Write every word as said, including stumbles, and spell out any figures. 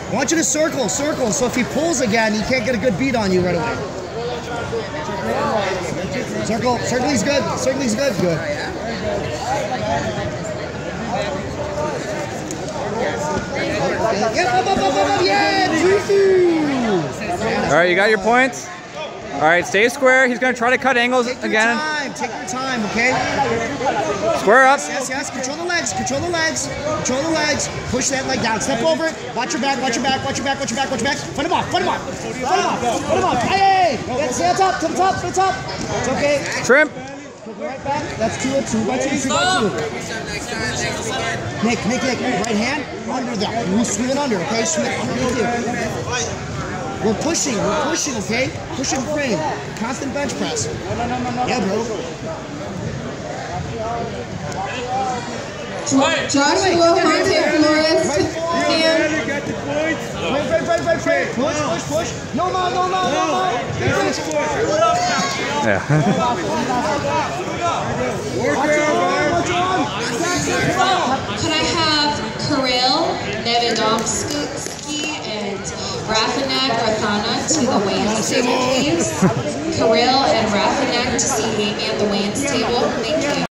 I want you to circle, circle, so if he pulls again, he can't get a good beat on you right away. Circle, circle, he's good, circle, he's good, good. Yep, up, up, up, up, up, yeah, All right, you got your points? All right, stay square. He's going to try to cut angles Take your again. time, take your time, okay? Square up. Yes, yes, control the legs, control the legs, control the legs. Push that leg down, step over it. Watch your back, watch your back, watch your back, watch your back, watch your back. Fight him off, fight him off, fight him off, fight him off. Hey, hey, stay on top, to the top, to the top. It's okay. Trim. Right back. That's two, two by two, two by two. Nick, Nick, Nick, right hand under that. You swing it under, okay? Swing it underneath you. We're pushing, we're pushing, okay? Pushing frame. Constant bench press. Yeah, bro. Joshua Monte Flores. Right, right, right, right, right. Push, push, push. No more, no more, no more. Yeah. Could I have Kirill Nevedovsky and Rafanek Rathana to the weigh-ins table, please? Kirill and Rafanek to C eight and the weigh-ins table. Thank you.